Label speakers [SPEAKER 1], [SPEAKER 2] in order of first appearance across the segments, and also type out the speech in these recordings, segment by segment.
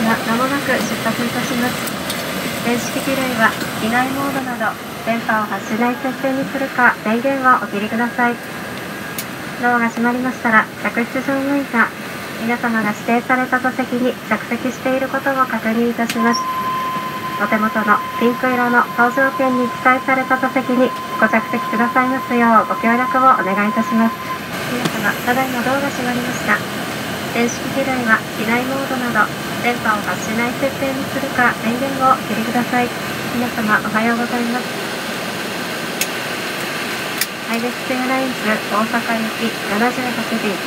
[SPEAKER 1] が間もなく出発いたします。電子機器類は機内モードなど電波を発しない設定にするか電源をお切りください。ドアが閉まりましたら、客室乗務員が皆様が指定された座席に着席していることを確認いたします。お手元のピンク色の搭乗券に記載された座席にご着席くださいますようご協力をお願いいたします。皆様、ただいまドアが閉まりました。電子機器類は機内モードなど電波を発しない設定にするか電源をお切りください。皆様、おはようございます。アイベックスエアラインズ大阪行き78便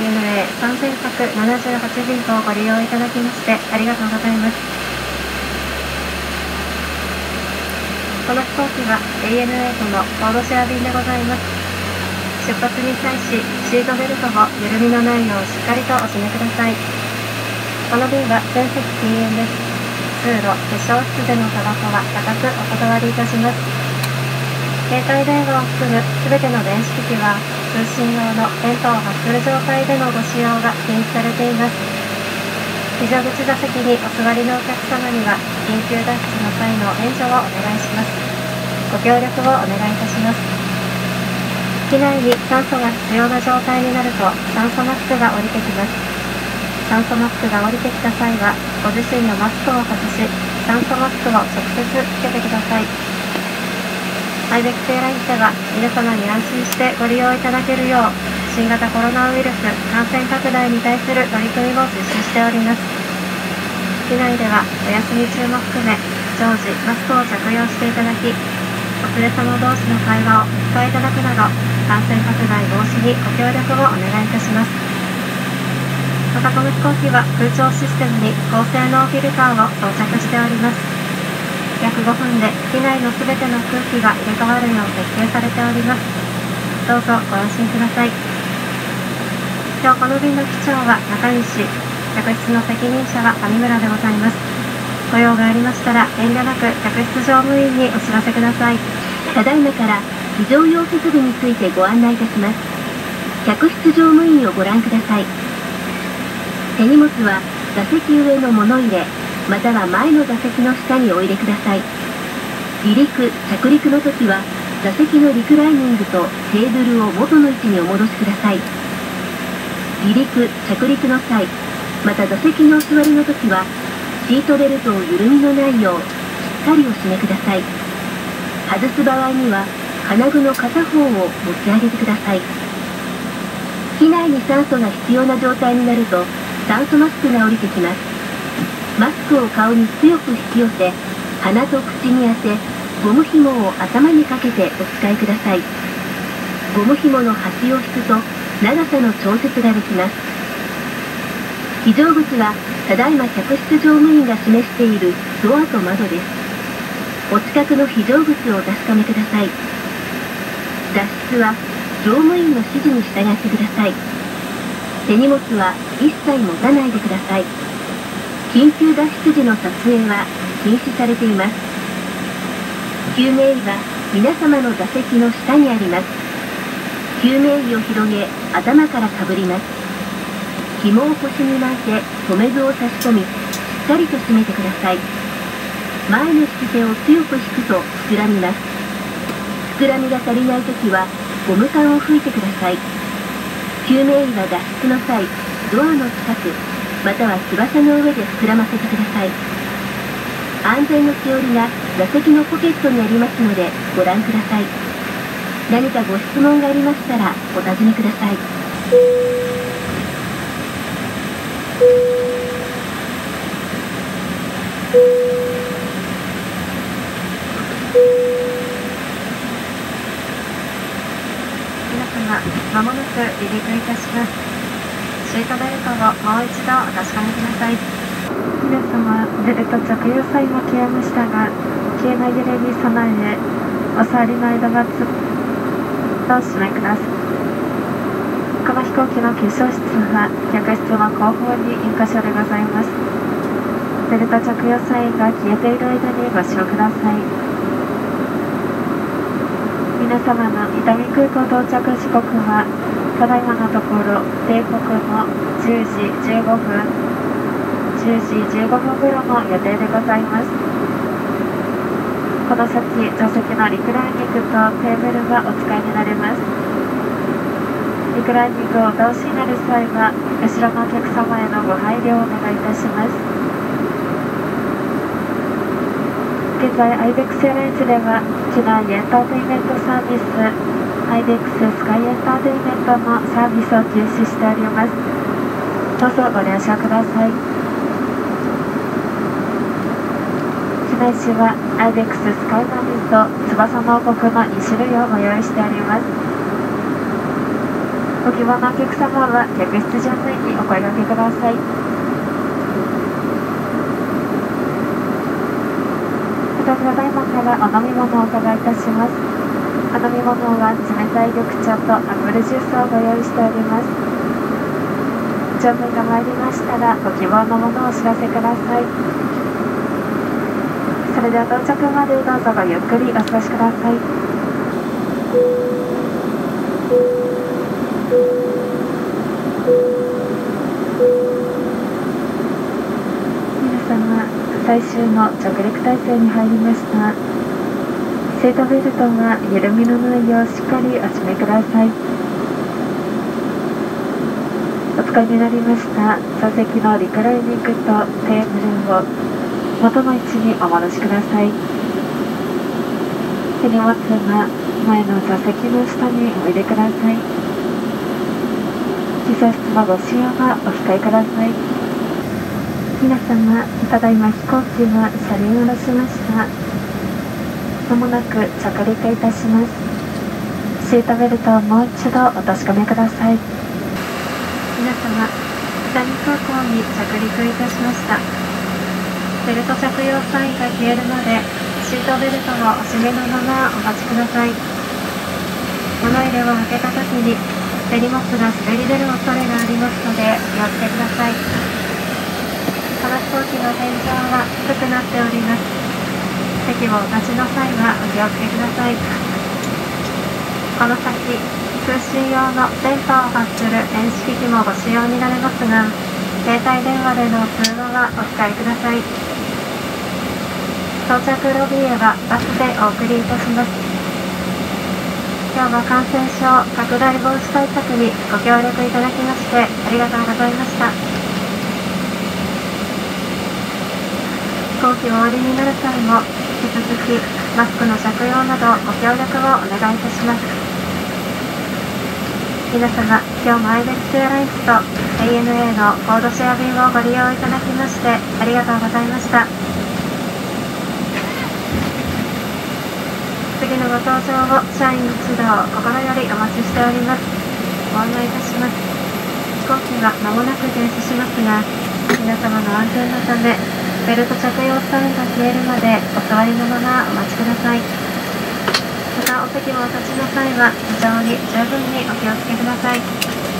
[SPEAKER 1] ANA3178 便をご利用いただきましてありがとうございます。この飛行機は ANA とのコードシェア便でございます。出発に際しシートベルトを緩みのないようしっかりとお締めください。この便は全席禁煙です。通路、化粧室でのタバコは固くお断りいたします。携帯電話を含むすべての電子機器は通信用の電波を発する状態でのご使用が禁止されています。非常口座席にお座りのお客様には緊急脱出の際の援助をお願いします。ご協力をお願いいたします。機内に酸素が必要な状態になると酸素マスクが降りてきます。酸素マスクが降りてきた際はご自身のマスクを外し酸素マスクを直接つけてください。アイベックスエアラインズでは皆様に安心してご利用いただけるよう新型コロナウイルス感染拡大に対する取り組みを実施しております。機内ではお休み中も含め常時マスクを着用していただき、お連れ様同士の会話をお控えいただくなど感染拡大防止にご協力をお願いいたします。またこの飛行機は空調システムに高性能フィルターを装着しております。約5分で機内のすべての空気が入れ替わるよう設計されております。どうぞご安心ください。今日この便の機長は中西、客室の責任者は上村でございます。ご用がありましたら遠慮なく客室乗務員にお知らせください。
[SPEAKER 2] ただいまから非常用設備についてご案内いたします。客室乗務員をご覧ください。手荷物は座席上の物入れまたは前の座席の下にお入れください。離陸・着陸の時は座席のリクライニングとテーブルを元の位置にお戻しください。離陸・着陸の際、また座席のお座りの時はシートベルトを緩みのないようしっかりお締めください。外す場合には金具の片方を持ち上げてください。機内に酸素が必要な状態になると酸素マスクが降りてきます。マスクを顔に強く引き寄せ、鼻と口に当て、ゴム紐を頭にかけてお使いください。ゴム紐の端を引くと長さの調節ができます。非常口はただいま客室乗務員が示しているドアと窓です。お近くの非常口をお確かめください。脱出は乗務員の指示に従ってください。手荷物は一切持たないでください。緊急脱出時の撮影は禁止されています。救命衣は皆様の座席の下にあります。救命衣を広げ頭からかぶります。紐を腰に巻いて留め具を差し込みしっかりと締めてください。前の引き手を強く引くと膨らみます。膨らみが足りないときはゴム管を吹いてください。救命衣は脱出の際ドアの近くまたは翼の上で膨らませてください。安全のしおりが座席のポケットにありますのでご覧ください。何かご質問がありましたらお尋ねください。
[SPEAKER 1] 皆様、まもなく離陸いたします。シートベルトをもう一度お確かめください。皆様、ベルト着用際も消えましたが、急な揺れに備え、お座りの間はずっとお閉めください。この飛行機の急床室は客室の後方に1カ所でございます。ベルト着用サインが消えている間にご使用ください。皆様の伊丹空港到着時刻はただいまのところ定刻の10時15分、 10時15分頃の予定でございます。この先、座席のリクライニングとテーブルがお使いになれます。リクライニングをお通しになる際は、後ろのお客様へのご配慮をお願いいたします。現在、アイベックスエアラインズでは、機内エンターテインメントサービス、アイベックススカイエンターテインメントのサービスを休止しております。どうぞご了承ください。機内紙は、アイベックススカイマミンと翼の王国の2種類をご用意しております。ご希望のお客様は客室乗務員にお声掛けください。ただいまからお飲み物をお伺いいたします。お飲み物は冷たい緑茶とアップルジュースをご用意しております。乗務員が参りましたらご希望のものをお知らせください。それでは到着までどうぞごゆっくりお過ごしください。皆様、最終の着陸態勢に入りました。シートベルトが緩みのないようしっかりお締めください。お使いになりました座席のリクライニングとテーブルを元の位置にお戻しください。手荷物は前の座席の下にお入れください。機材室のご使用はお控えください。皆様、ただいま飛行機が車輪を下ろしました。まもなく着陸いたします。シートベルトをもう一度お確かめください。皆様、北見空港に着陸いたしました。ベルト着用サインが消えるまでシートベルトをお締めのままお待ちください。物入れを開けた時に手荷物が滑り出る恐れがありますのでお気をつけください。この飛行機の天井は低くなっております。席をお立ちの際はお気をつけください。この先、通信用の電波を発する電子機器もご使用になれますが、携帯電話での通話はお控えください。到着ロビーへはバスでお送りいたします。今日も感染症拡大防止対策にご協力いただきましてありがとうございました。飛行機をお降りになる際も引き続きマスクの着用などご協力をお願いいたします。皆様、今日もアイベックスエアラインズと ANA のコードシェア便をご利用いただきましてありがとうございました。次のご搭乗を社員一同心よりお待ちしております。ご案内いたします。飛行機は間もなく停止しますが、皆様の安全のためベルト着用サインが消えるまでお座りのままお待ちください。またお席もお立ちの際は非常に十分にお気をつけください。